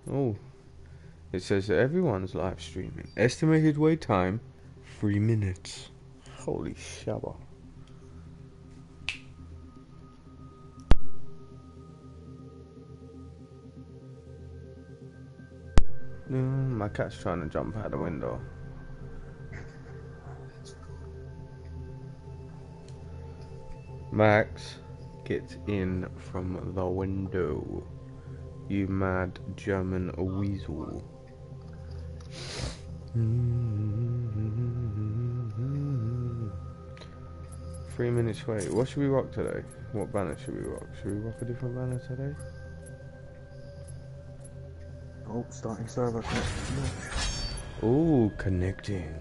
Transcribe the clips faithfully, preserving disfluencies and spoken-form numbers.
Oh, it says that everyone's live streaming. Estimated wait time, three minutes. Holy shabba. No, my cat's trying to jump out the window. Max, get in from the window. You mad German weasel. Three minutes wait. What should we rock today? What banner should we rock? Should we rock a different banner today? Oh, starting server connection. Ooh, connecting.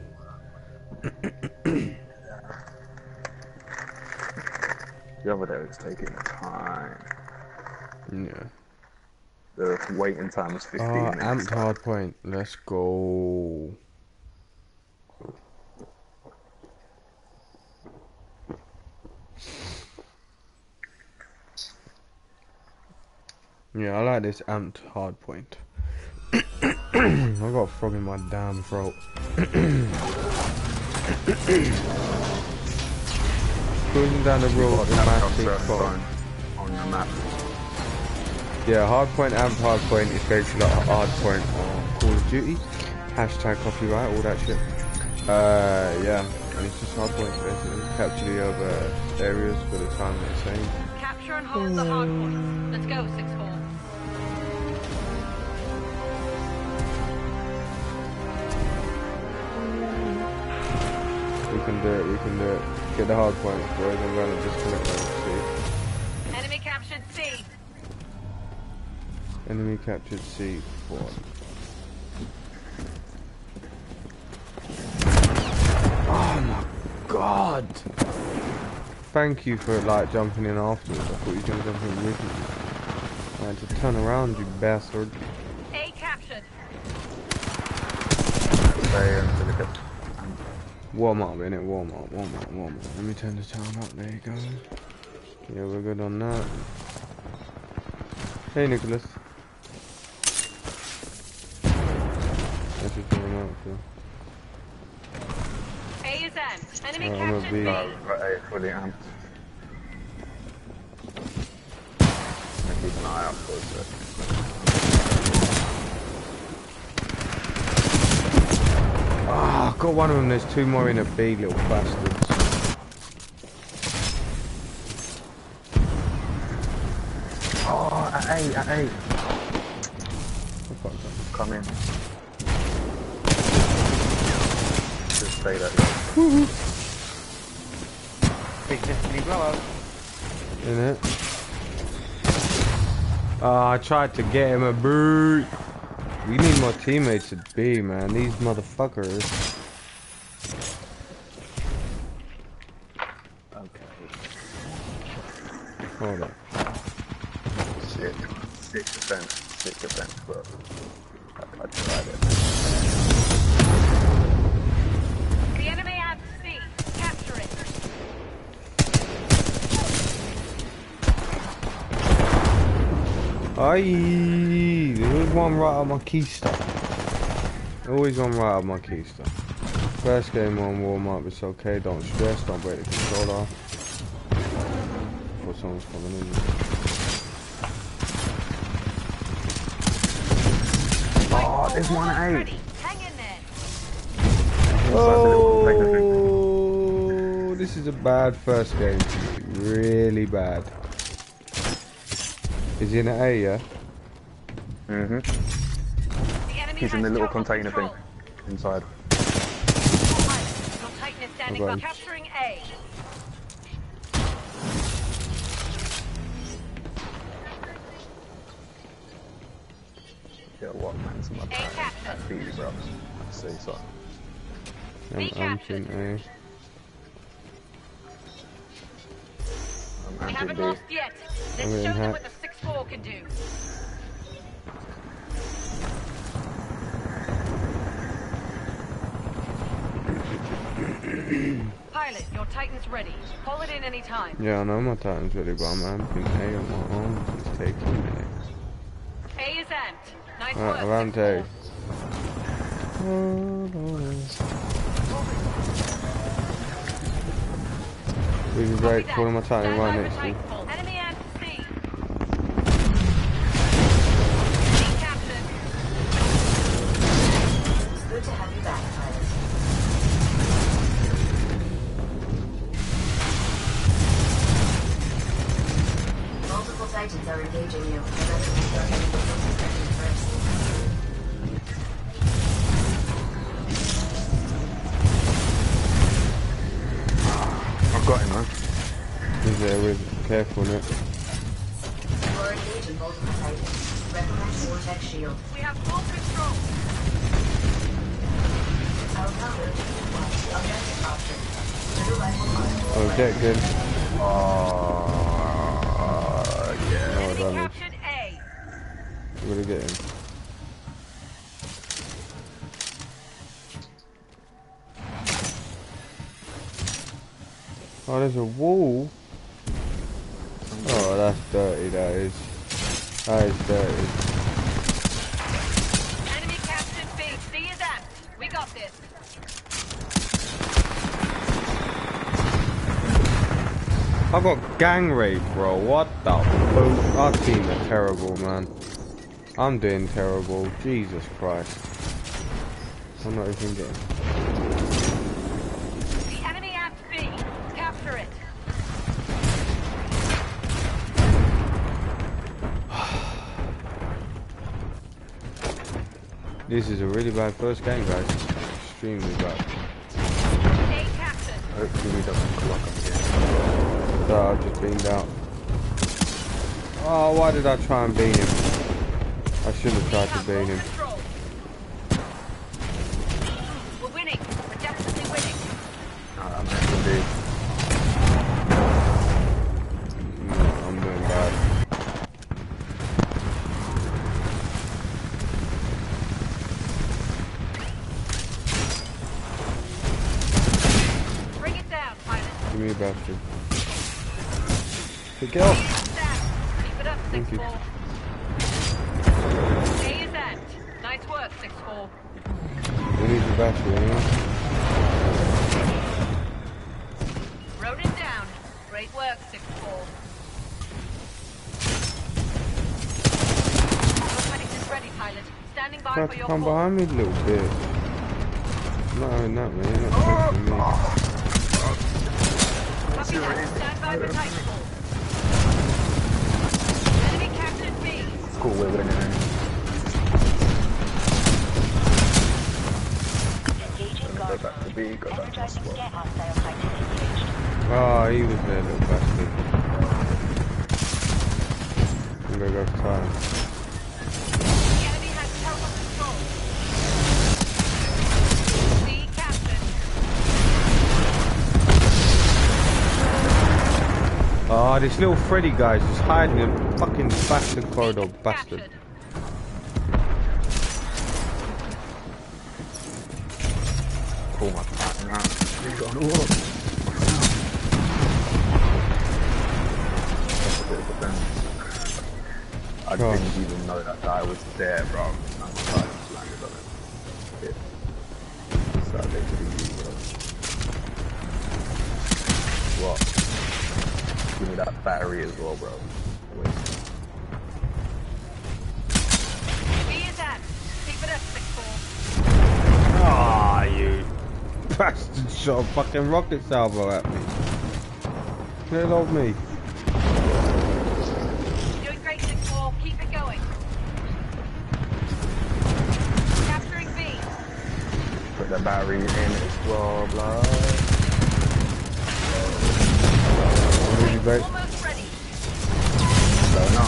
The other day was taking time. Yeah. The waiting time was fifteen Oh, minutes. amped hardpoint. Let's go. Yeah, I like this amped hardpoint. I got a frog in my damn throat. Cruising down the road with massive phone. On the map. Yeah, hardpoint, amp hardpoint is basically like a hardpoint on Call of Duty. Hashtag copyright, all that shit. Uh, yeah, and it's just hardpoint basically. Capture the other areas for the time they're saying. Capture and hold the hardpoint. Let's go, six four. We can do it, we can do it. Get the hardpoint, boys, I'm gonna disconnect them. Enemy captured C. Enemy captured C. What? Oh my god! Thank you for like jumping in afterwards. I thought you were gonna jump in with me. I had to turn around, you bastard. A captured. Stay into the cap. Warm up, innit? Warm up, warm up, warm up. Let me turn the sound up. There you go. Yeah, we're good on that. Hey, Nicholas. That's just warm up, so. A is amped. Enemy Right, I'm captured gonna be- B. Oh, we've got A fully amped. I keep an eye out for it. Ah, got one of them. There's two more in a B, little bastards. Oh, at A, at A. I fucked up. Come in. Just stay that way. Big Destiny blowout. In it. Ah, I tried to get him a boot. We need more teammates at B, man. These motherfuckers. Okay. Hold on. Shit. Six defense. Six defense, but I, I tried it. The enemy amped C. Capture it. Aye, there was one right out my key stuff. Always one right out my key stuff. First game on warm up, it's okay. Don't stress. Don't break the controller. Before someone's coming in. Oh, there's one at eight. Ready. Hang in there. Oh, this is a bad first game. Really bad. Is he in an A, yeah? Mm-hmm. The enemy He's in has the little total container control. thing inside. Your Titan is standing by Okay. capturing A. Yeah, what man? Some A other captured. at B, bro. See, so. I'm, B I'm captured. in A. I'm We haven't anti-B. lost yet. I'm Let's in show them hat. what the six four can do. Pilot, your Titan's ready. Call it in any time. Yeah, I know my Titan's ready, but I'm amping A on my own. It's taking a minute. A is amped. amped. Nice Alright, work. around six two. We can break, calling my Titan right next to you. Enemy at C. Good to have you back, pilot. Multiple Titans are engaging you. The rest of the target will be first. I've got him, man. He's there with careful on it. You are engaging multiple Titans. Recommend Vortex Shield. We have full control. Our counter is the objective option. Middle rifle fire. Oh, dead good. Oh, yeah. No Enemy damage. captured A. We're gonna get him. Oh, there's a wall. Oh, that's dirty, that is. That is dirty. Enemy captured B. C is amped. We got this. I got gang rape, bro. What the fuck? Our team are terrible, man. I'm doing terrible. Jesus Christ. I'm not even getting. The enemy at B. Capture it. This is a really bad first game, guys. Extremely bad. A captain. Hopefully he doesn't clock him again. So I've just beamed out. Oh, why did I try and beat him? I should have We tried have to beat full him. control. We're winning. We're definitely winning. Nah, I'm meant to be. No, I'm doing bad. Bring it down, pilot. Give me a bastard. Pick it up. Down. Keep it up, Thank six you. four. A is amped. Nice work, six four. We need the battery, you know? Ronan down. Great work, six four. Automatic is ready, pilot. Standing by Try for to your come call. behind me a little bit. Not having that, man. You're not touching me. Copy that. Stand by for Titanfall. Enemy captured B. It's cool, we're winning. Engaging Go guard back to B, go back to Energizing squad. scan hostile Titan engaged. Oh, he was there, little bastard. I'm gonna go for time. The enemy has total control. C captured. Oh, this little Freddy guy's just hiding in the fucking bastard corridor, C bastard. captured. Pull my Titan out. He's got an orb. That's a bit of a bench. I Gosh. didn't even know that guy was there, bro. And the guy just landed on it. Yeah. So they could be, bro. What? Give me that battery as well, bro. Wait. B is amped. Keep it up, six four. Ah, you bastard shot a fucking rocket salvo at me. Get off me. You're doing great, six four. Keep it going. Capturing B. Put the battery in as well, bro. Really great. Almost ready. So no.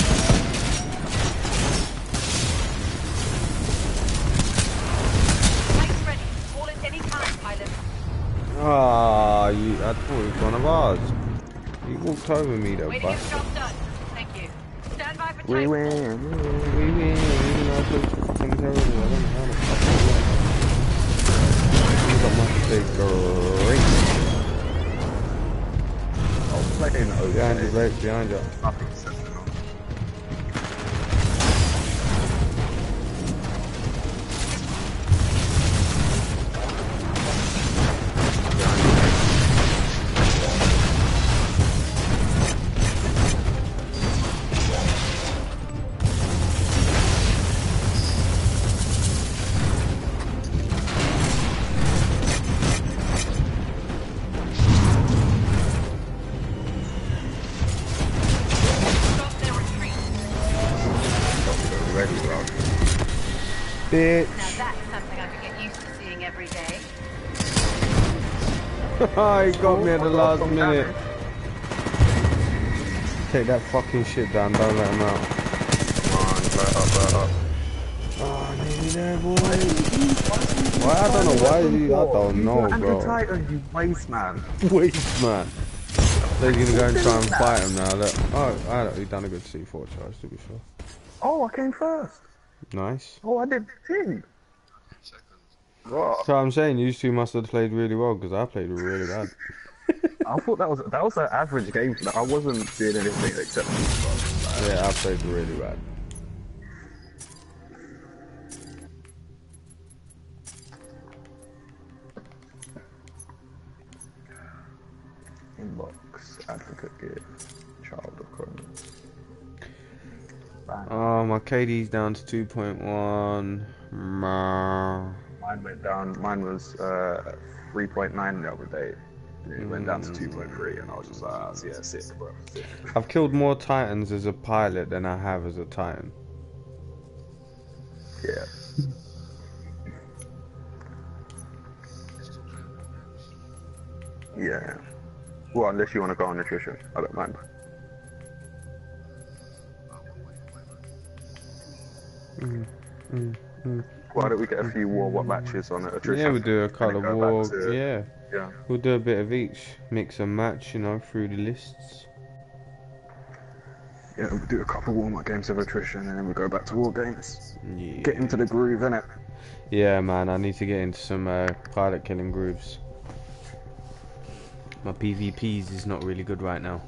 Lights ready. Call it any time, pilot. Ah, you. I thought it was one of ours. You walked over me, though, Way to get the bastard. job done. Thank you. Stand by for We Titanfall. win. We win, even though I feel fucking terrible. I don't know how the fuck I won. You got my steak great. I was playing okay. Behind you, right? Behind you. Nothing sensible. Bitch. Now that's something I could get used to seeing every day. He got me at the last Some minute. damage. Take that fucking shit down, don't let him out. Come on, blow it up, blow it up. Oh, nearly there, boy. Why? I don't know why you, I don't know, bro. Anti-Titan, you waste man. Waste, man. They're gonna go and try and fight him now. Look. Oh, I don't, he done a good C four charge, to be fair. Oh, I came first. Nice. Oh, I did ting. What? So I'm saying you two must have played really well, because I played really bad. I thought that was that was an average game. Like, I wasn't doing anything except. Yeah, I played really bad. Inbox, advocate gear, child of Chronos. Oh, my K D's down to two point one. Mine went down. Mine was uh, three point nine the other day. And it went down to two point three, and I was just like, oh, yeah, sick, bro. Sick. I've killed more Titans as a pilot than I have as a Titan. Yeah. Yeah. Well, unless you want to go on nutrition, I don't mind. Mm, mm, mm. Why don't we get a few war what matches on attrition? Yeah, we'll do a couple of go war. back to- Yeah. Yeah. We'll do a bit of each. Mix and match, you know, through the lists. Yeah, we'll do a couple warm-up games of attrition, and then we'll go back to war games. Yeah. Get into the groove, innit? Yeah, man, I need to get into some uh, pilot killing grooves. My P V Ps is not really good right now.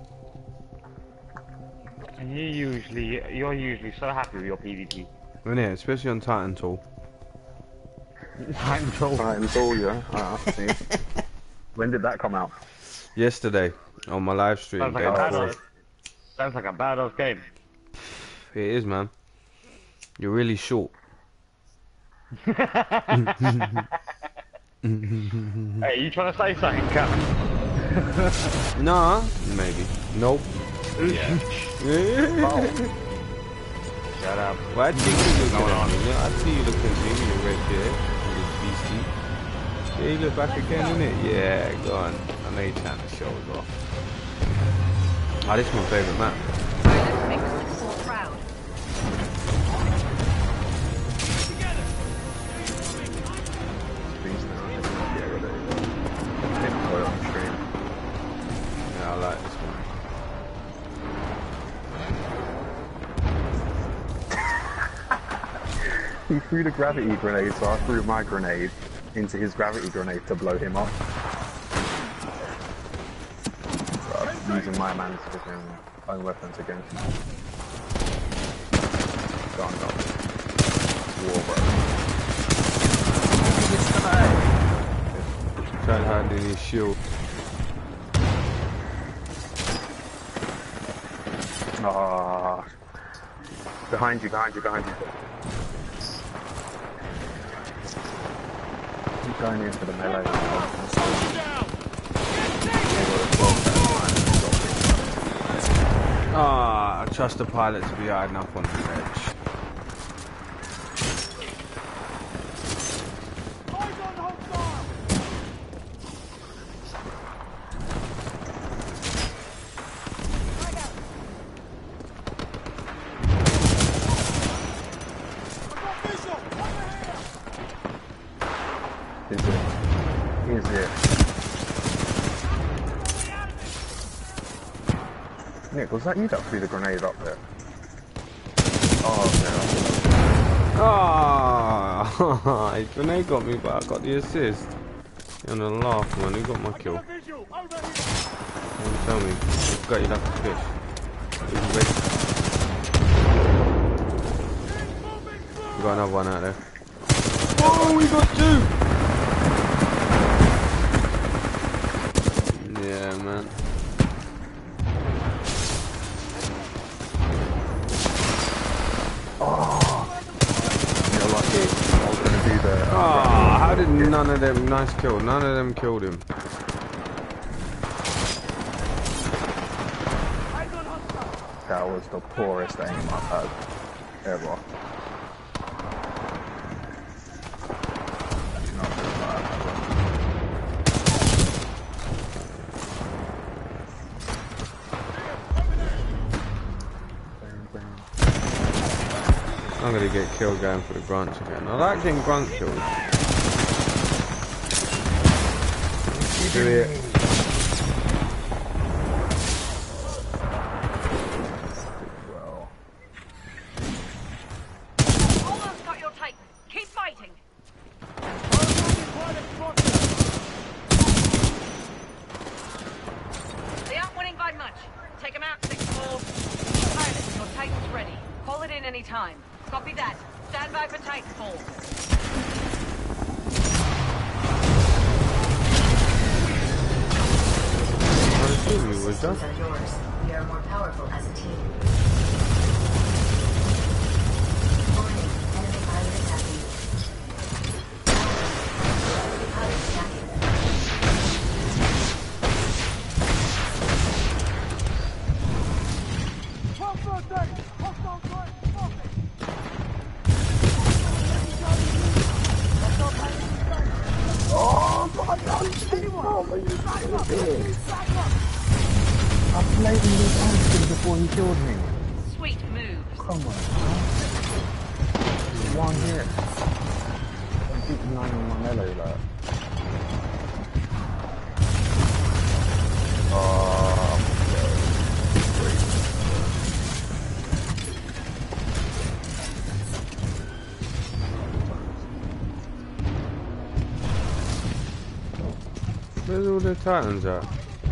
And you usually, you're usually so happy with your PvP. Isn't it? Especially on Titan Tool. I'm told. Titan's all, yeah. Ah, see. When did that come out? Yesterday, on my live stream. Sounds like day a before. badass. Sounds like a badass game. It is, man. You're really short. Hey, you trying to say something, Cap? Nah, maybe. Nope. Yeah. Shut up. Why do you think you looking Going at on? me? Yeah, I see you looking at me with your red hair, with your beastie. Yeah, you look back again, innit? Yeah, go on. I know you're trying to show us off. Oh, this is my favourite map. Alright, let's make this four proud. These now, yeah, really. Didn't put it on stream. Yeah, I like this one. He threw the gravity grenade, so I threw my grenade into his gravity grenade to blow him up. So I'm using my man's fucking own weapons against him. Gone, gone. War, bro. Trying hard in his shield. Ah, behind you, behind you, behind you. Keep going in for the melee. Ah, I trust the pilot to be hiding up on the edge. Is it? Is it? Nick, was that you that threw the grenade up there? Oh, no. Ah, his grenade got me, but I got the assist. You're gonna laugh, man. Who got my kill? Don't tell me. Got you like a fish. We got another one out there. Oh, we got two! Yeah, man. You're lucky. I was gonna do the. Ah, how did none of them, nice kill, none of them killed him. That was the poorest aim I've had ever. I'm gonna get killed going for the grunts again. I like getting grunt kills. Do it. Well, Almost got your Titan. Keep fighting. They aren't winning by much. Take them out, six four. Pilot, your Titan's ready. Call it in any time. Copy that. Stand by for Titanfall. Was that? Systems are yours. We are more powerful as a team. Warning, enemy pilot attacking. Enemy pilot attacking. I blatantly punched him before he killed me. Sweet moves. Come on. One hit. I'm keep nine on my melee, like. Oh, Where's all the Titans at?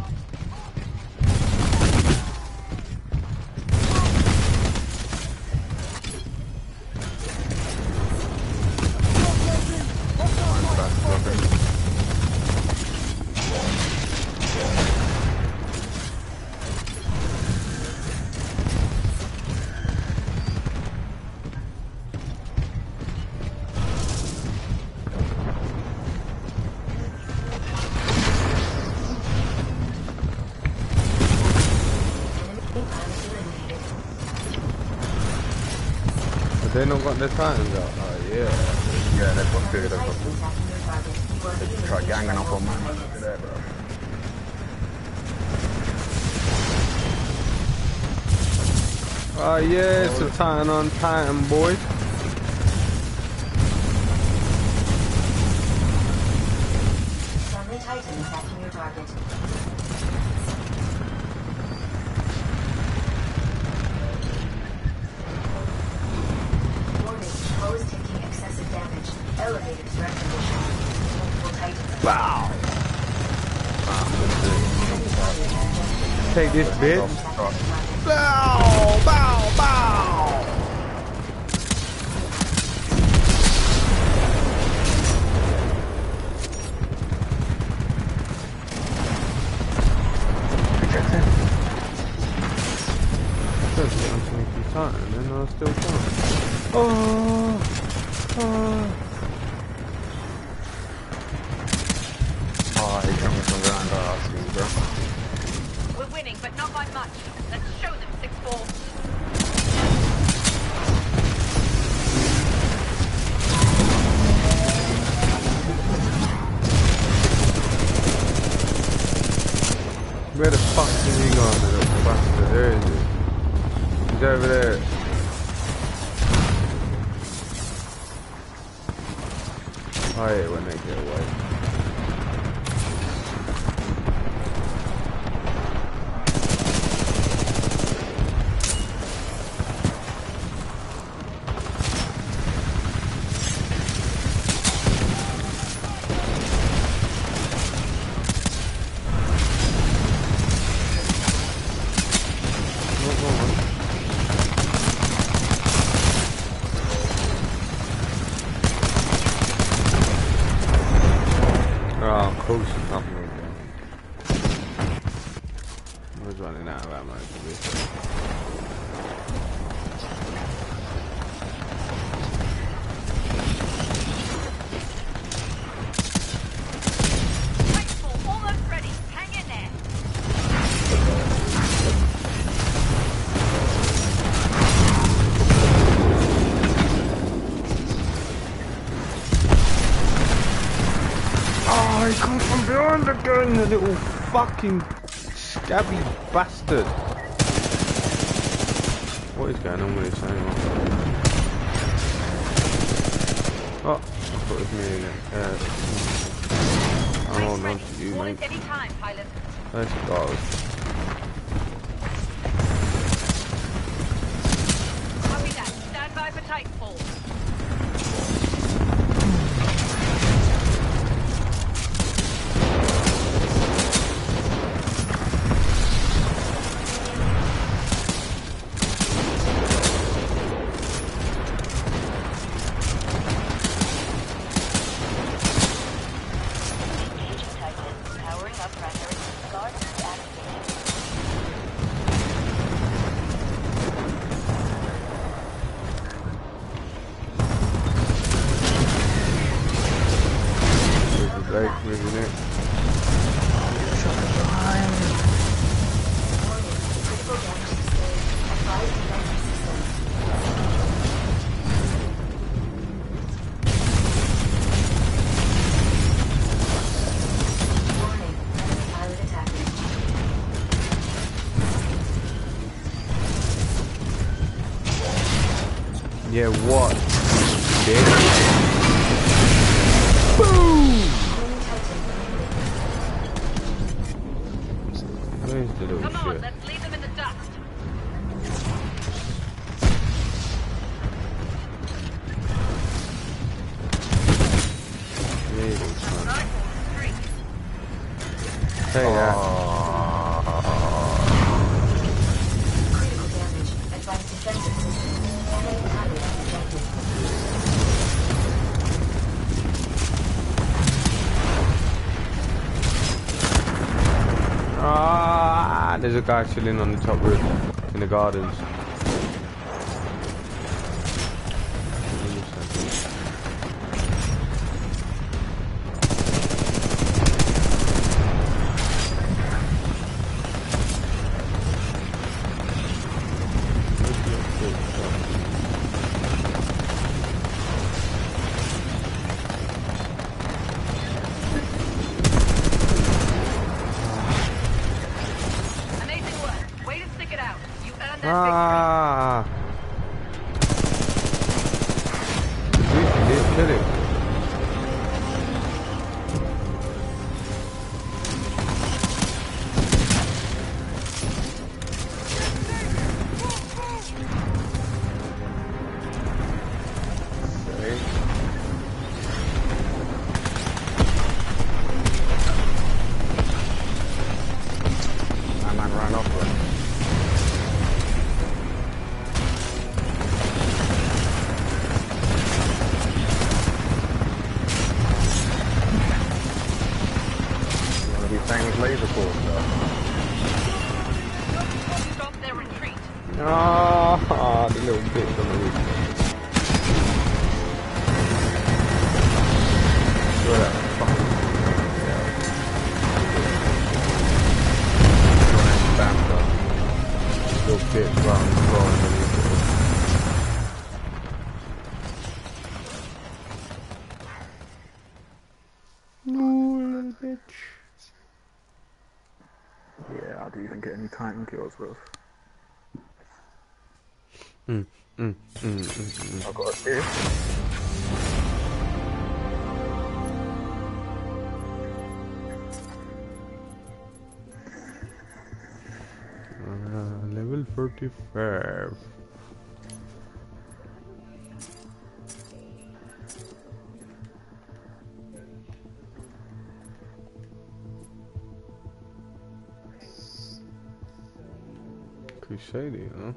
They not got their Titans out? Oh yeah. yeah, they've got two, they've got two. Attacking your target. You are They being try ganging engaged. up on mine over there, bro. Oh yeah, it's a Titan on Titan, boy. Friendly Titan attacking your target. Warning, foe is taking excessive damage. Elevated threat condition. Multiple Titans. Wow. Take this bitch. Bow, bow, bow. Titan, and I still can't. Oh, oh. Oh, he coming from behind our asses, bro. We're winning, but not by much. Let's show them, six four. Where the fuck is he going, the little bastard? There is he. He's over there. I hate when they get away. Oh, of course it's not moving. I was running out of ammo for this. Titanfall almost ready. Hang in there. Oh, he comes from behind again, the little fucking scabby bastard. What is going on with this anymore? Oh, I thought it was me again. Uh, I'm holding on to you, Call mate. it any time, pilot. Let's go. Copy that. Stand by for Titanfall. Right, moving it. Critical damage sustained. Advise defense systems. Warning, enemy pilot attacking. Yeah, what? Dead. Boom! Where's the little Come on, shit? let's leave them in the dust. Really, son. Titanfall three. Say that. Critical damage. Advise defensive systems. Enemy pilot detected. Ah, there's a guy chilling on the top roof in the gardens. Amazing work. Way to stick it out. You earned that Ah! We did kill it. My man ran off with it. You want to be famous laser force though? victory. Stop their retreat. Ah, the little bitch on the roof. Look at that fucking Backed up. little bitch around the floor underneath it. No, little bitch. Yeah, I didn't even get any Titan kills, bro. Mm, mm, mm, mm, mm. I got a assist. Uh, level forty-five. Crusade, huh?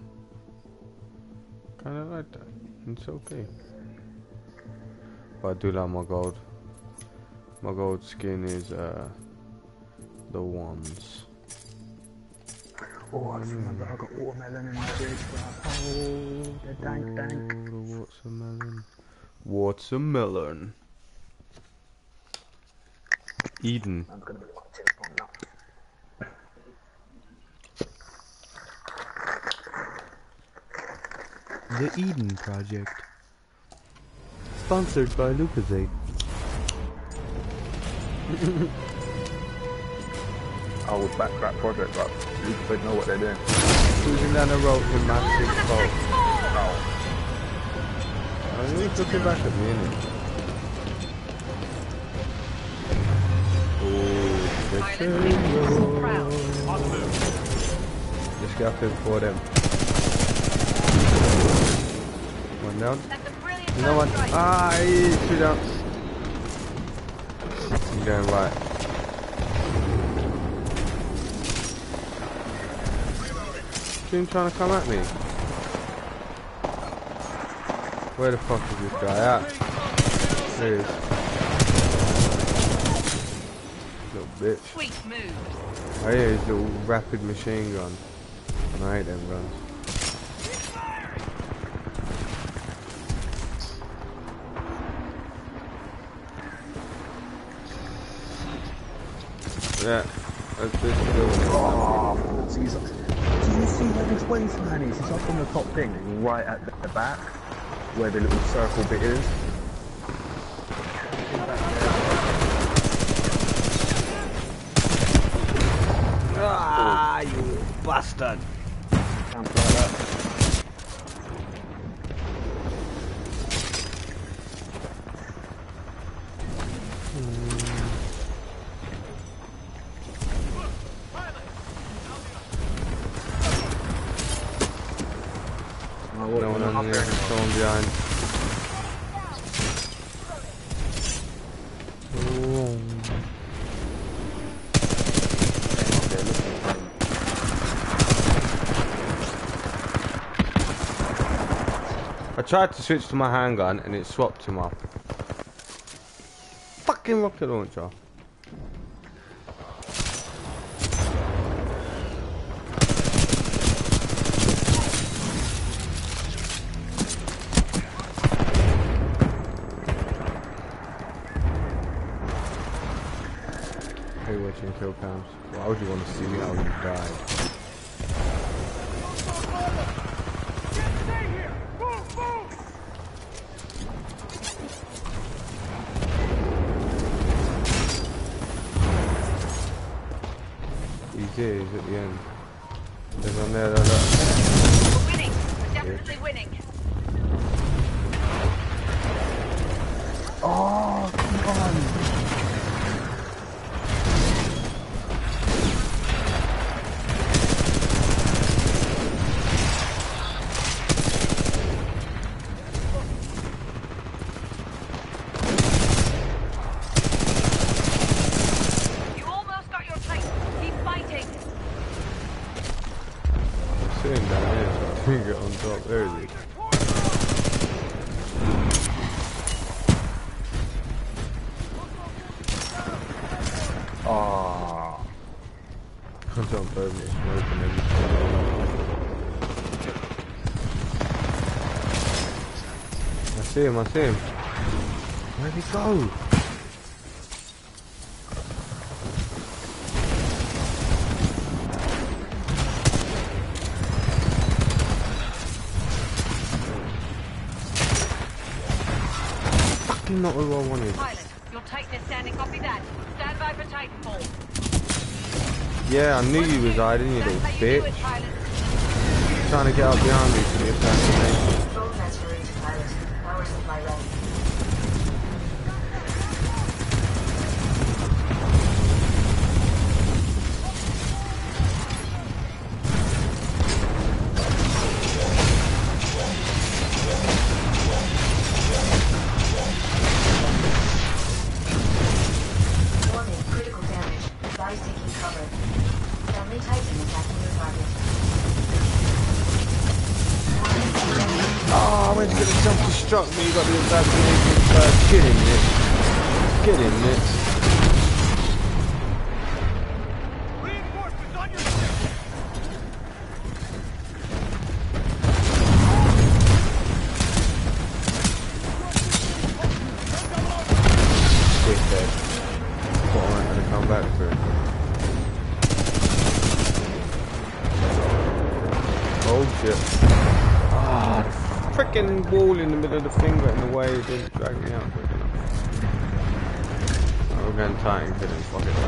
Kinda like that. It's okay. But I do like my gold. My gold skin is uh the ones. Oh, I just remember I got watermelon in my fridge, bro. Oh, the dank dank. Oh, the watermelon. Watermelon. Eden. I'm gonna be watching on now. The Eden Project. Sponsored by Lucasade. I would back that project up. You could know what they're doing. Cruising down the road with my six For the boat. sixth floor. Oh, I was looking back at me, innit? Let's get up here before them. One down. No one. Ah, he's two down. I'm going right. Team trying to come at me. Where the fuck is this guy at? There he is. Little bitch. Sweet move. I hear his little rapid machine gun. And I hate them guns. Yeah, that's this building. Oh, he's, do you see where this wasteland is? He's up on the top thing, right at the back, where the little circle bit is. Ah, you bastard! Can't play that. No one on there, someone behind. Oh. I tried to switch to my handgun and it swapped to my fucking rocket launcher. Hey, watching kill cams. Why would you want to see me how you died? He's here, he's at the end. There's one there, there, there. We're winning. We're definitely winning. Oh, come on! You almost got your Titan. Keep fighting. I'm sitting down here so I can get on top. There he is. Oh. Don't burn me, smoking everything. I see him, I see him. Where'd he go? Fucking not who I wanted. Pilot, your Titan is standing. Copy that. Stand by for Titanfall. Yeah, I knew you was hiding, you little That's how you do it, bitch. pilot. Trying to get up behind me for the assassination. Control transferring to pilot. Power supply ready. Warning, critical damage. Guys taking cover. Friendly Titan attacking your target. Oh, I went to get the jump to struck me, you got the assassination first. Get in it. Get in it. Reinforcements on your ship! Dickhead. What am I going to come back for? Oh shit. Ah, the frickin' wall in the middle of the finger in the way it didn't drag me out quick enough. Oh, we're going Titan killing, fuck it.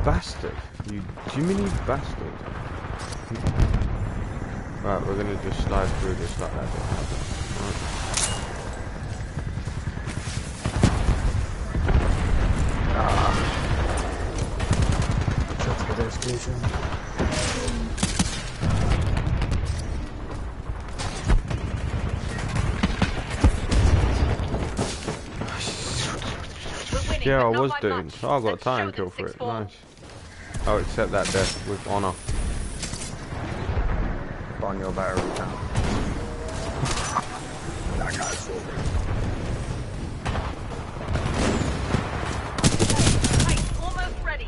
bastard. You Jiminy bastard. Right, we're gonna just slide through this like that. Right. Ah. Shots for the station. Yeah, I was doing. Oh, I got a time kill for it. Nice. Oh, accept that death with honor. On your battery count. That guy's so good. Hey, almost ready.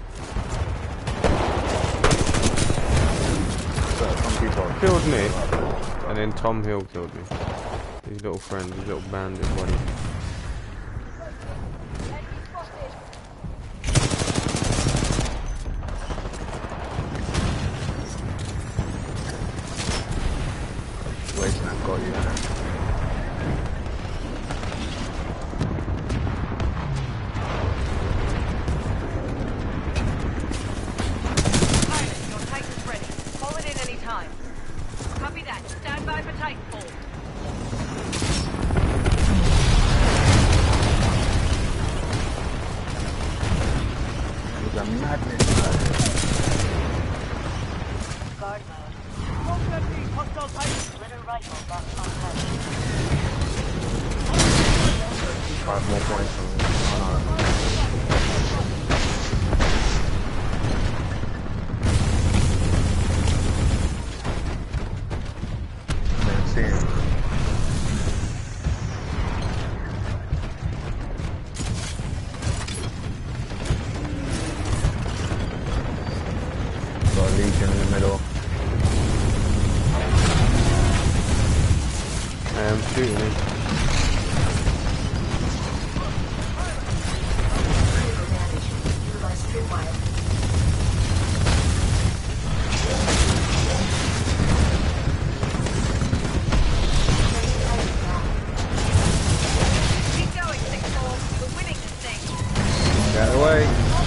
So, some people Killed me, and then Tom Hill killed me. His little friend, his little bandit buddy. waiting, I've got you there. Pilot, your Titan's ready. Call it in any time. Copy that. Stand by for Titanfall. There's a madness out here. Guard mode. Hostile Titan. Glitter rifle locked on head. Five more points from me. Oh, no. Can't see him. Got a Legion in the middle. I am shooting him. Critical damage. Utilize tripwire. Keep going, six four. We're winning this thing. Get out of the way.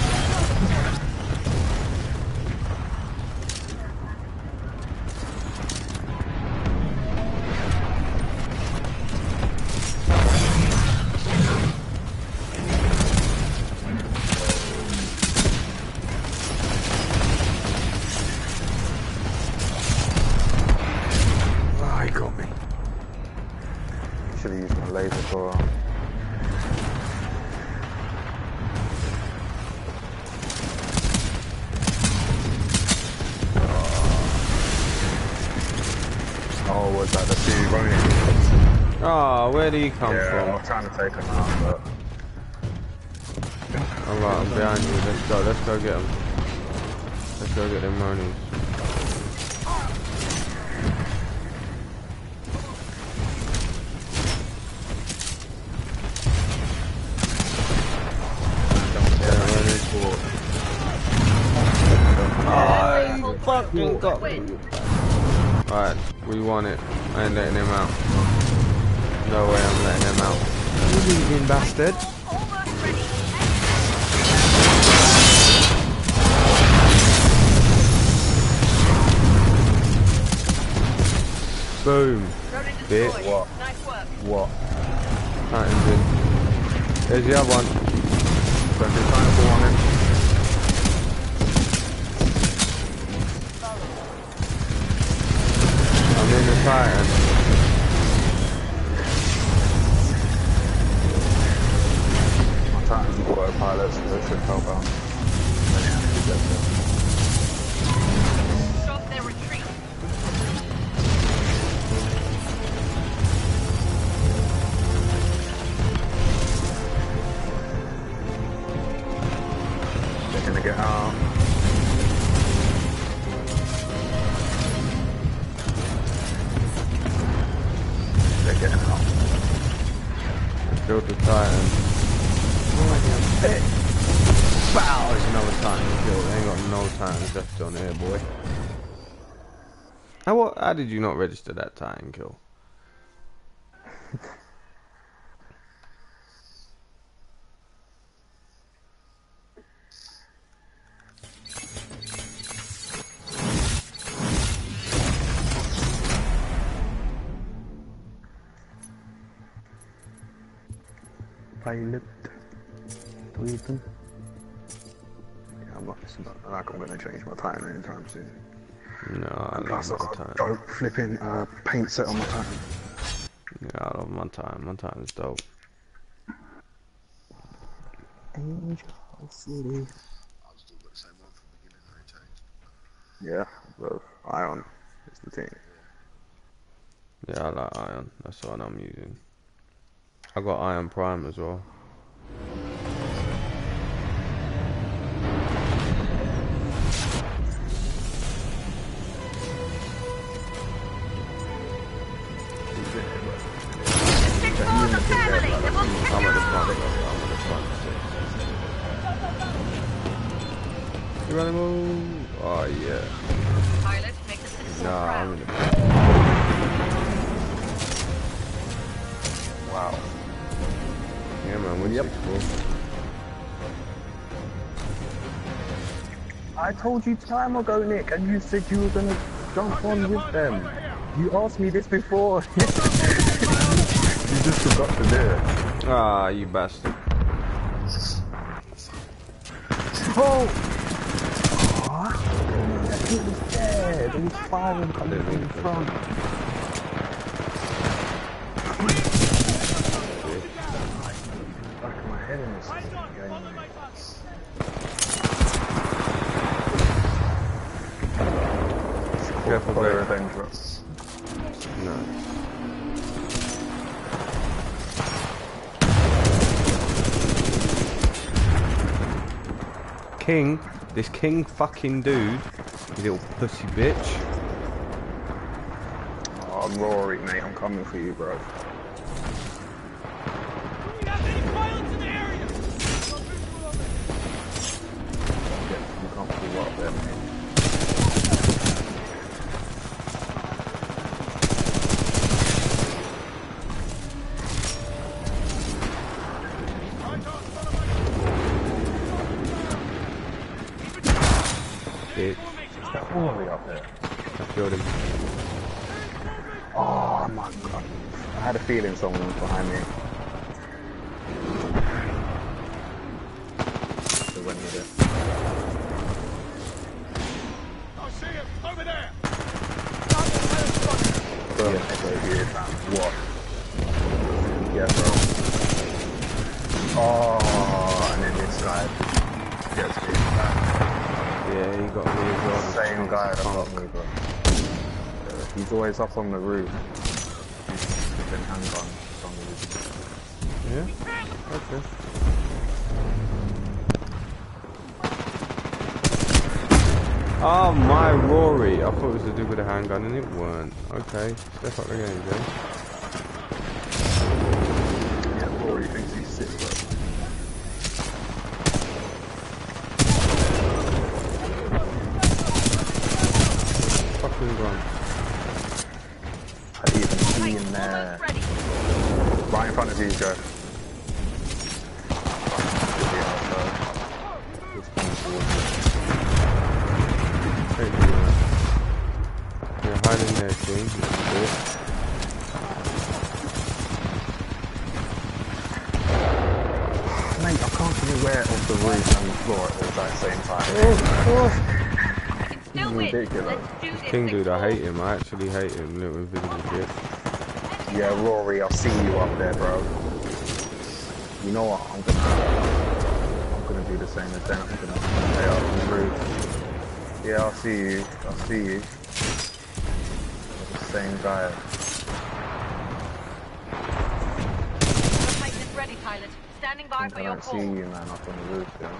Ah, he got me. Should have used my laser for. Oh, was that the two running? Oh, where did he come Yeah, I from? was trying to take him out, but Alright, I'm behind you. Let's go. Let's go get him. Let's go get them monies. Oh, you fucking got me. Alright, we won it. I ain't letting him out. No way I'm letting him out. You leaving bastard. Almost ready. Boom. Rodent Bit. destroyed. What? Nice work. what? Titan's in. There's the other one. Don't be trying to pull on him. I'm in the Titan. My Titan's autopilot, so they should help out. Then it actually gets there. Stop their retreat. They're gonna get out. They're getting out. Killed the Titan. Wow, there's another Titan killed. They ain't got no Titans left on here, boy. How, what, how did you not register that Titan kill? pilot. What do you do? Yeah, I'm not, it's not like I'm gonna change my time anytime soon. No, I And love plus, my I've got time. a dope flipping uh, paint set on my time. Yeah, I love my time. My time is dope. Angel City. Yeah, well, Ion is the team. Yeah, I like Ion. That's the one I'm using. I got Ion Prime as well. Six balls of family. They will kick I'm your at the ass. front. I'm at the front. You ready, move? Oh yeah. Pilot, make the citizens Nah, I'm proud. in the back. Wow. Yeah, man. Win Yep. six four. I told you time ago, Nick, and you said you were gonna jump on with them. You asked me this before. You just forgot to do it. Ah, you bastard. Oh! It was there. There was five of them coming from the front. Back of my head in this game. Careful, Player Blake. Revenge. No. King, this King fucking dude, you little pussy bitch. Oh, I'm Rory, mate. I'm coming for you, bro. Get some comfortable up there, mate. Bitch. Is that Rory up there? I killed him. Oh my god. I had a feeling someone was behind me. They went with it. I see him over there. Bro, yeah. Echo here, fam. What? Yeah, bro. Oh, and then this guy gets me back. Yeah, he got me as well. Same guy that got me, bro. Uh, he's always up on the roof. He's been handgun for some reason. Yeah? Okay. Oh my Rory! I thought it was to do with a handgun and it weren't. Okay, step up the game, then. Yeah, Rory thinks he's sick, bro. Fucking run. I even see him there. Almost ready. Right in front of you, Joe. Hey, yeah. You're hiding there, King. That's Mate, I can't be aware of the roof and the floor at the same time. You can still win. Ridiculous. Let's do this. King Six dude, I balls. hate him. I actually hate him. Little invisible shit. Yeah, Rory, I'll see you up there, bro. You know what? I'm gonna, I'm gonna do the same as them. I'm gonna stay up on the roof. Yeah, I'll see you. I'll see you. The same guy. Your Titan is ready, pilot. Standing by I for your don't see call. you, man, up on the roof, yeah.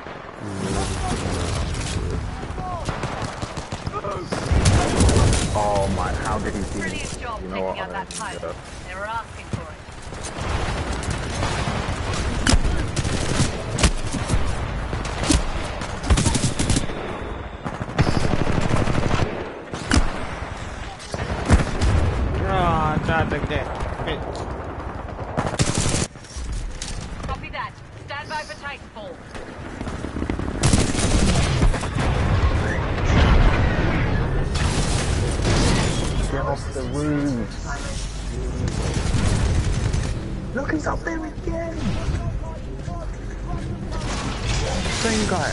Oh my, how did he see me? Brilliant job You know taking what? out I that don't pilot. know. They were asking for it. Ah, I tried to get bitch. Copy that. Stand by for Titanfall. Get off the roof. Look, he's up there again. same guy.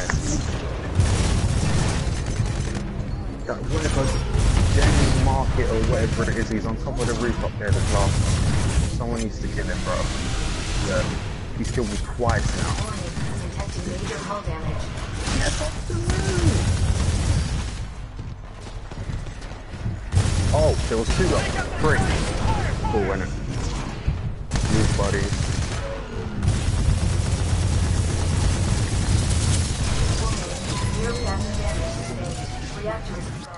That whatever James Market or whatever it is, he's on top of the roof up there, the glass. Someone needs to kill him, bro. Yeah. He's killed me twice now. Warning, detecting major hull damage. Get off the roof! Oh, there was two of them. Three. Cool, innit? Move, buddies. Warning, rear reactor damage sustained. Reactor is installed.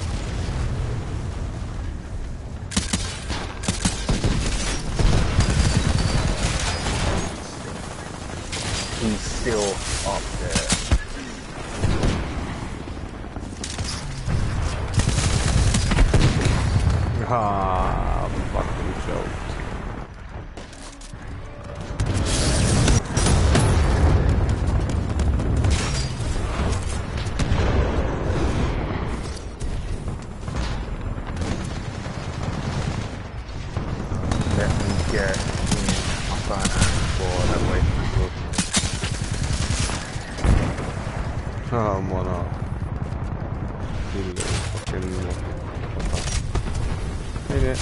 He's still up there. Ah, fucking joke. Let me get my finance for that way. Oh, man, up. You little fucking fucker. Ain't it?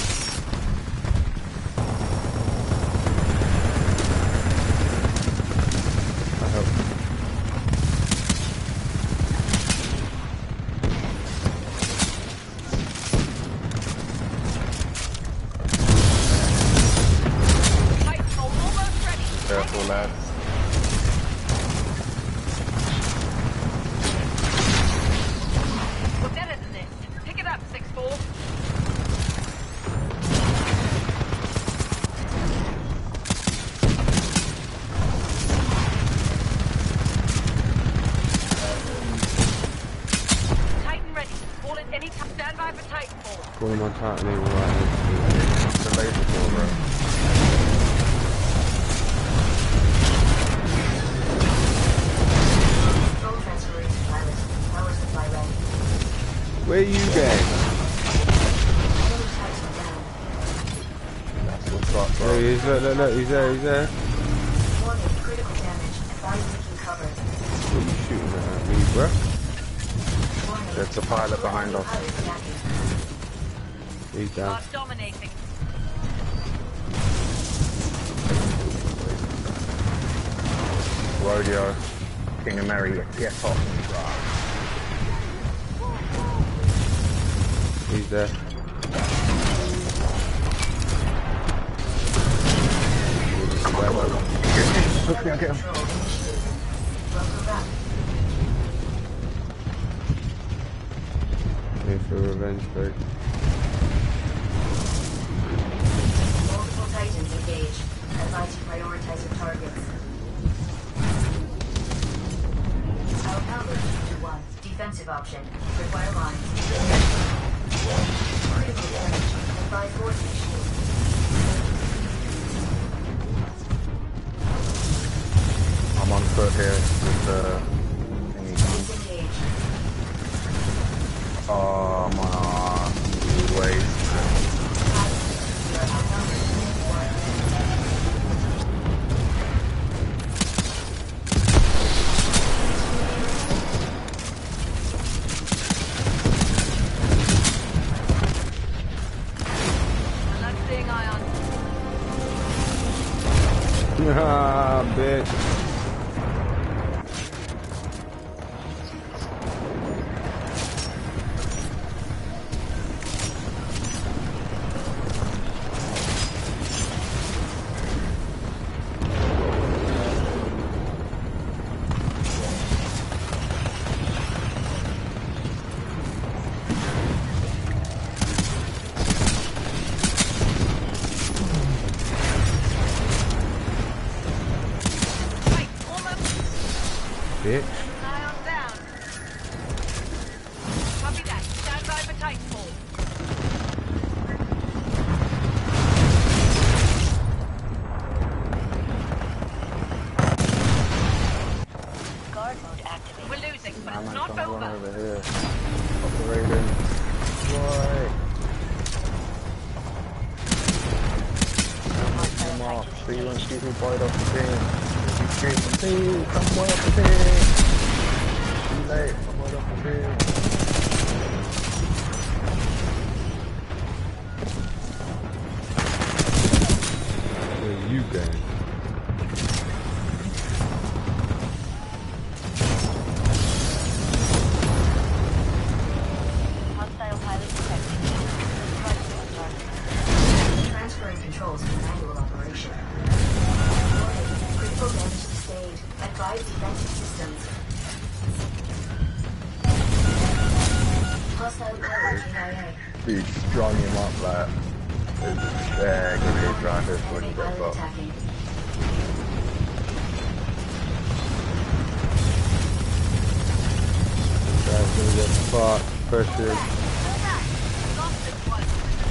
I hope. Titanfall almost ready. Careful, lads. We're better than this. Pick it up, six four. Titan ready. Call it any time. Stand by for Titanfall. Call him on Titan, he will right The laser ball, bro. Control transferring to pilot. Power supply ready. Where you going? Enemy Titan down. That's what's up, There bro. he is, look, look, look, he's there, he's there. Warning, critical damage. Advise taking cover. What are you shooting at me, bruh? Warning. There's a pilot behind us. Pilot attacking. He's down. Are dominating. Rodeo. King of Mary, get off. He's there. Hopefully I get him. Control initiated. Welcome back. Here for revenge break. Multiple Titans engaged. Advise you prioritize your targets. Outnumbered two to one. Defensive option. Require lines. Critical damage. Advise forcing shield. I'm on foot here with the thingy gun. Disengage. Oh, I'm on uh, ways. You are outnumbered two to one. I'm not seeing ion. Ah, bitch. Right, almost. Bitch. Ion down. Copy that. Stand by for Titanfall. Guard mode activated. We're losing, but I'm it's not not gonna run over. over here. Operating. Why? Come off. So you won't shoot me right off the thing. You shoot me. Come off the thing. late. I'm all up here. Where you going? Hostile pilot detected. Transferring controls to manual operation. Warning, critical damage sustained. Advise defensive systems. Hostile pilot K I A. Dude, strung him up like. Yeah, give me a drive this when you get Pilot fucked. attacking. Guy's gonna get fucked. Pressured. Lost this one.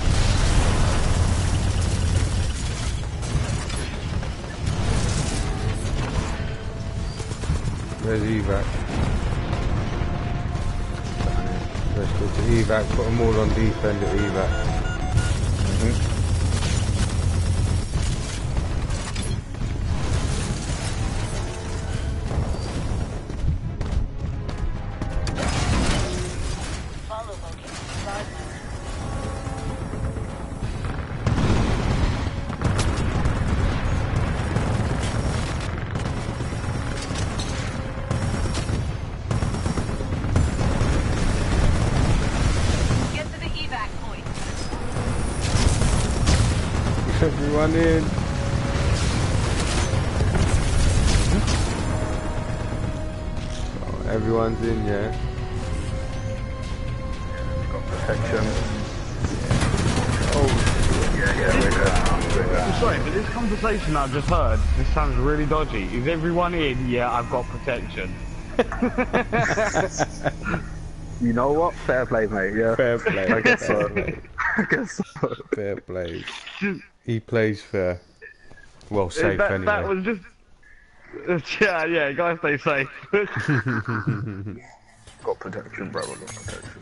Where's evac? Let's go to evac. Put them all on defend at evac. Follow Logan. Guard mode. Get to the evac point. Everyone in. Oh, everyone's in, yeah. Got protection. Oh, yeah, yeah, we're good. We're I'm sorry, but this conversation I've just heard, this sounds really dodgy. Is everyone in? Yeah, I've got protection. good. You know what? Fair play, mate. Yeah. Fair play. I guess fair so. play. I guess so. Fair play. He plays fair. Well, safe that, anyway. that was just... Yeah, yeah, guys, stay safe. Got protection, bro. Got protection.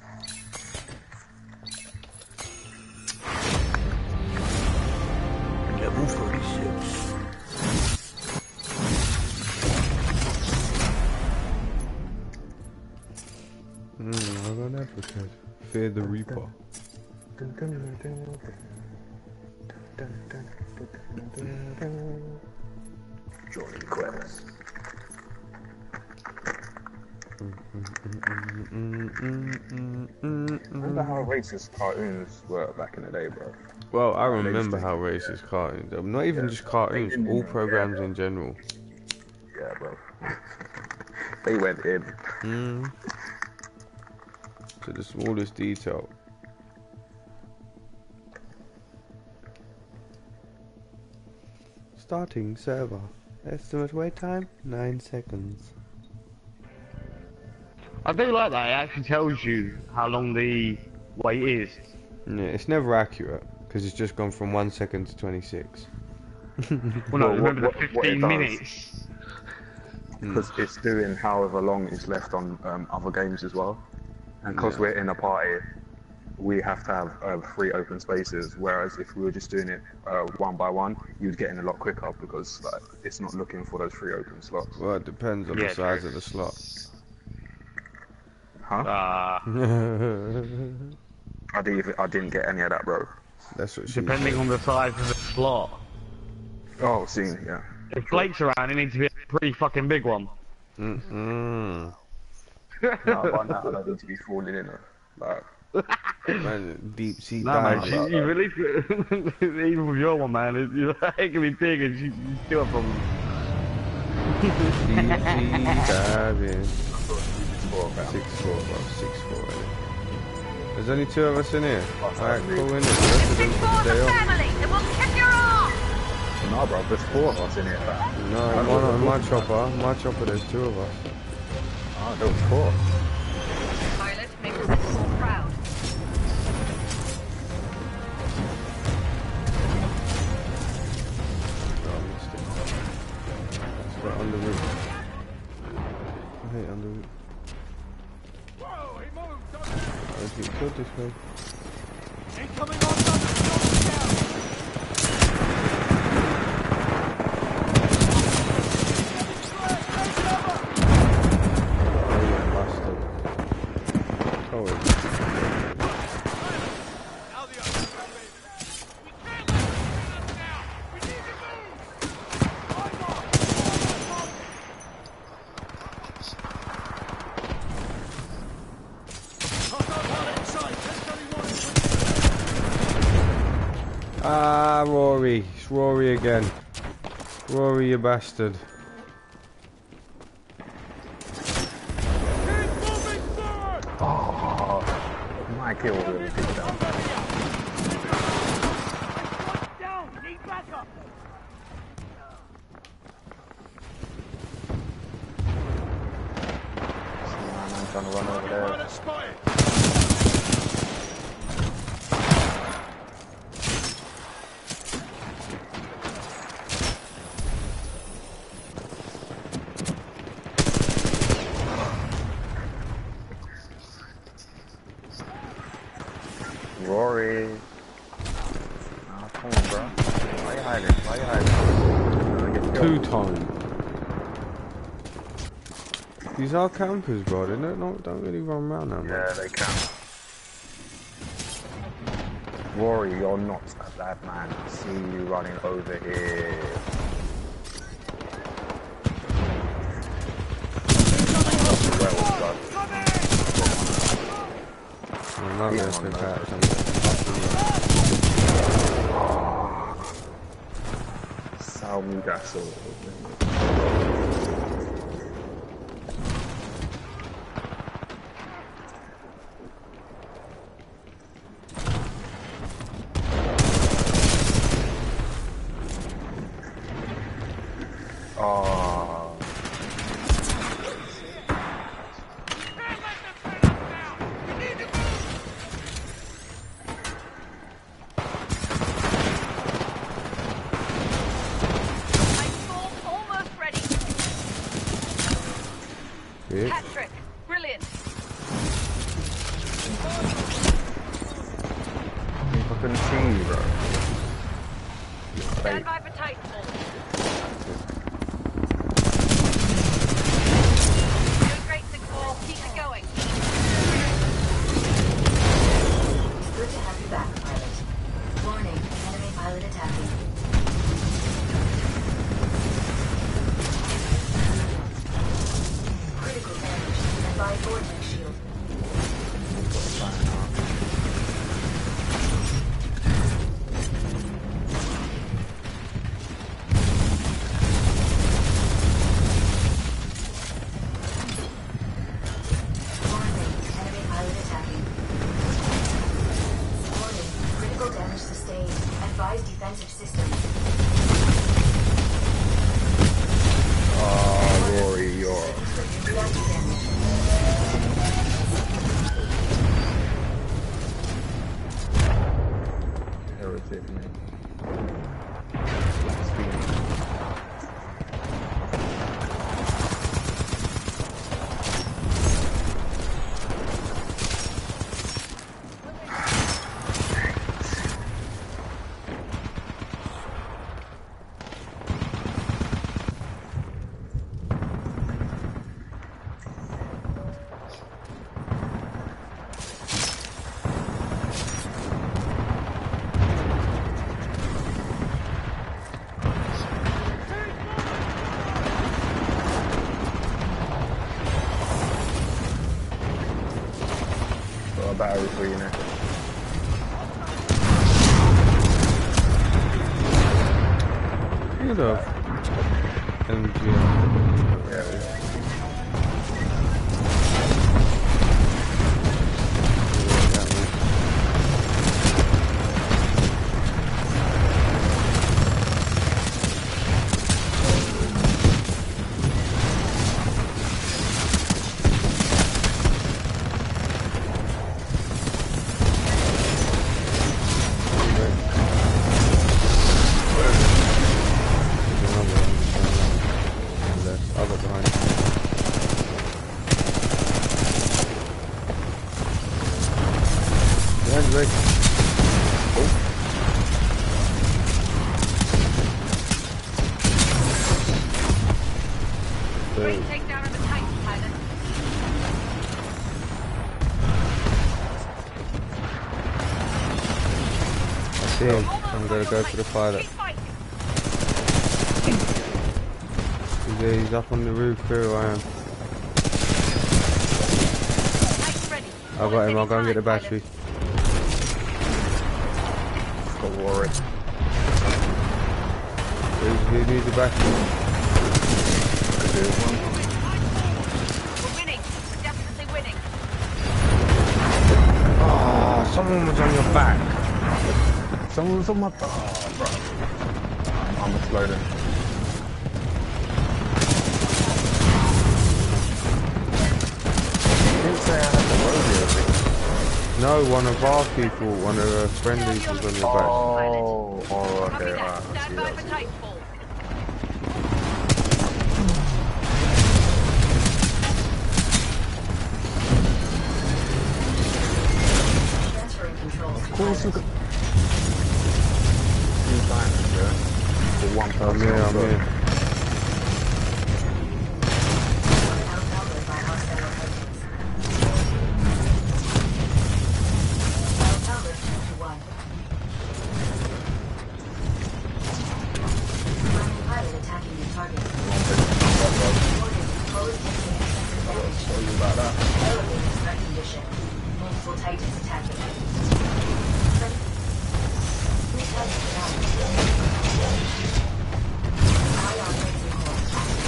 Level forty-six. Hmm, I got an episode. Fear the Reaper. Johnny Quest. Remember how racist cartoons were back in the day, bro? Well, I They remember used how to- racist cartoons. um, Not even Yeah. just cartoons, They didn't all even- programs yeah. in general. Yeah, bro. They went in. Mm. To the smallest detail. Starting server. Estimate wait time nine seconds. I do like that, it actually tells you how long the wait is. Yeah, it's never accurate because it's just gone from one second to twenty-six. Well, no, Well, remember what- the what- what it fifteen does- minutes. Because it's doing however long is left on um, other games as well. And because Yeah. we're in a party, we have to have uh, three open spaces. Whereas if we were just doing it uh, one by one, you'd get in a lot quicker because like, it's not looking for those three open slots. Well, it depends on Yeah, the size true. of the slot. Huh? Uh, I didn't. Even, I didn't get any of that, bro. That's what she depending said. on the size of the slot. Oh, seen, yeah. If Blake's around, it needs to be a pretty fucking big one. Mm-mm. No, by now I don't need to be falling in it. Like, Man, deep sea No, man, diving. she, you really, even with your one, man, it, you it can be big and she, you still have problems. Deep sea diving. four, man. Six four, bro. Six four. Really. There's only two of us in here. Alright, really. cool. In it. The rest of them Six for four the the day off. family. It will kick your ass. No, bro, there's four of us in here, fam. No, one on my chopper. My chopper. There's two of us. Oh, there was four. Pilot, make the Sentinel proud. Oh, I missed it. Let's go on the roof. I hate on the roof. Whoa, he moved! Don't- Let's get killed this way. Incoming on down! Oh yeah, Ah, Rory. It's Rory again. Rory, you bastard. Oh, my kill really picked up. Down! Need backup! I'm trying to run over there. Pilot spotted! Rory. Oh, come on, bro. Why you hiding? Why you hiding? Gonna get Two killed. time. These are campers, bro. They don't, don't, don't really run around now, man. Yeah, they can. Rory, you're not a bad man. I see you running over here. Well done. I'm not Yeah, gonna man, slip no. out or something. Salmi Gasol. Oh. Nightfall almost ready. Yeah. Hat trick. Brilliant. I couldn't see you, bro. Stand Wait. by for Titanfall. Doing great, six four. Keep it going. It's good to have you back, pilot. Warning, enemy pilot attacking. Critical damage. Advise vortex shield. Warning, enemy pilot attacking. Warning, critical damage sustained. Advise defensive system. Oh, Rory, you're. Reactor damage. Heretic, man. Got a battery for you now. You know. M G. Yeah, it is. I'll look behind. Behind you, Rick. Great Boom. takedown of the Titan, pilot. I see him. I'm gonna go for the pilot. Keep fighting. He's, there, he's up on the roof here I am. Titan ready. I got him, I'll go and get the battery. Got Rory. Who, who needs a battery? We're winning. We're definitely winning. Oh, someone was on your back. Someone was on my... Oh, bro. I'm, I'm exploding. You didn't say I had the rodeo thing. No, one of our people, one of our friendlies was on your back. Oh, oh, Copy okay, that. alright. I Stand see, by I for see. Titanfall. Transferring controls. Of course you could... Two diamonds, yeah? For one person. I'm here, I'm so- here. Outnumbered by hostile Titans. Outnumbered two to one. Friendly pilot attacking your target. Warning, foe is taking excessive damage. Tell you about that. Elevated threat condition. Multiple Titans attacking. Three Titans down. Ion laser core active.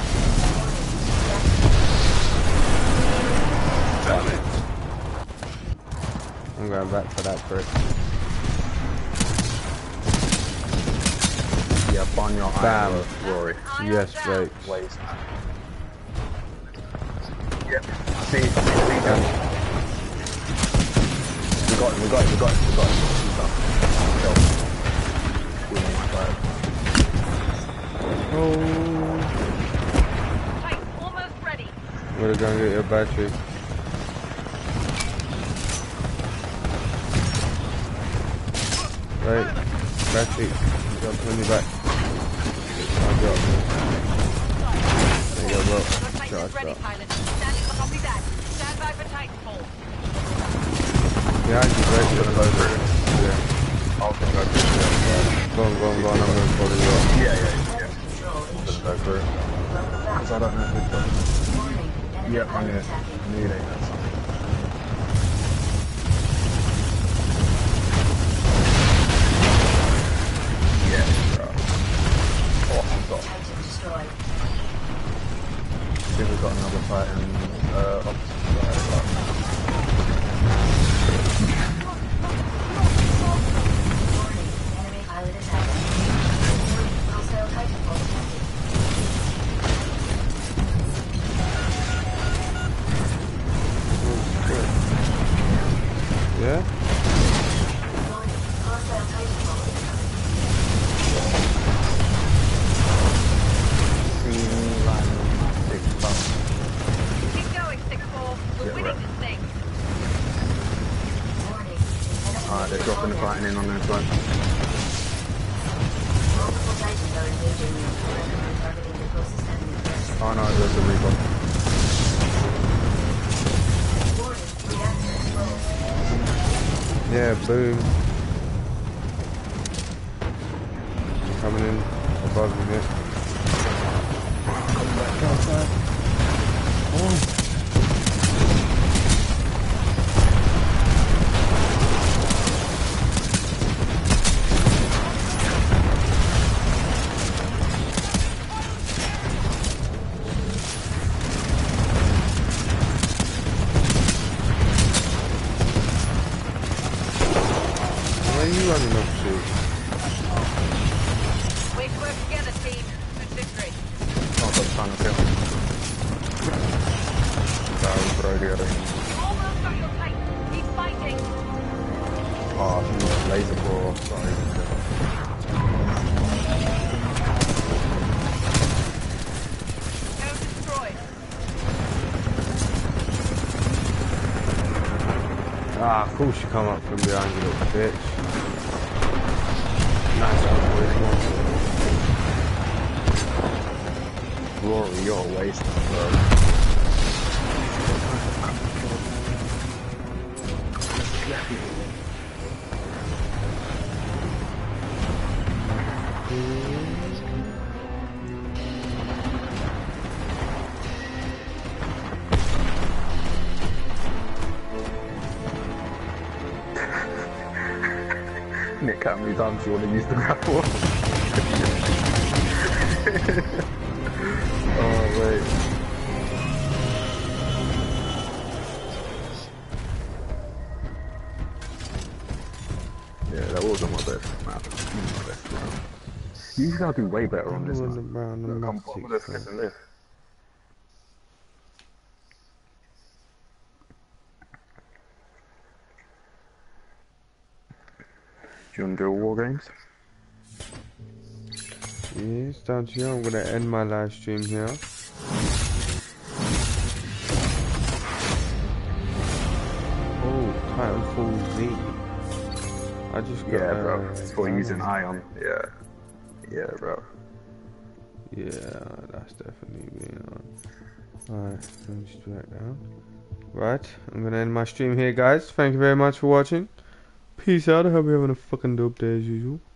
Damn it. I'm going back for that prick. Yeah, on your Bam. eye, Rory. Yes, wait. Waste. Yep. See, see, see them. We got him, we got him, we got him, we got him. He's up. Go. We're on my side. Oh. Titan, almost ready. I'm gonna go and get your battery. Right. Battery. Jump on your back. I'll drop. There you go, bro. Your Titan Charge is ready, up. pilot. Standing for copy that. Stand by for Titanfall. Behind you, right? You're gonna go through. Yeah. I'll go through. Go on, go on, go on. I'm gonna follow you up. Yeah, yeah, yeah. Control I'm gonna go through. Because I don't know which one. warning. Enemy Yep, I'm pilot here. attacking. I knew they had something. Yeah, bro. Oh, I've got. Titan destroyed. See, we've got another Titan. Uh, opposite side. Warning. Enemy pilot attacking. Hostile Titanfall attacking. Yeah? Warning. Hostile Titanfall attacking. See, line six bucks. Keep going, six four. We're Yeah, winning right. this thing. Warning. Enemy Alright, they're dropping the Titan in on their side. Multiple Titans are engaging you. Recommend targeting the closest enemy first. Oh no, there's a Reaper. Warning. Reactor exposed. Yeah, boom. Coming in above me here. Come back outside. Where are you running off to? Way to work together, team. Good victory. Oh, got trying to kill. That was rodeo. Almost got your Titan. Keep fighting. Oh, I think it was laser ball. Sorry. No destroyed. Ah, of course you come up from behind, you little bitch. Nice one, boys. Rory, you're a waste, bro. Nick, how many times do you want to use the grapple? Oh wait. Yeah, that wasn't my best map. My best round. Usually I'll do way better on this All map. the brown and Look, I'm matic, I'm just man. getting this. Do you want to do war games? Yeah, it's down to you. I'm gonna end my live stream here. Oh, Titanfall Z. I just got. Yeah, bro. Uh, It's for using diamond. ion. Yeah. Yeah, bro. Yeah, that's definitely being on. Alright, let me just do that down. Right, I'm gonna end my stream here, guys. Thank you very much for watching. Peace out. I hope you're having a fucking dope day as usual.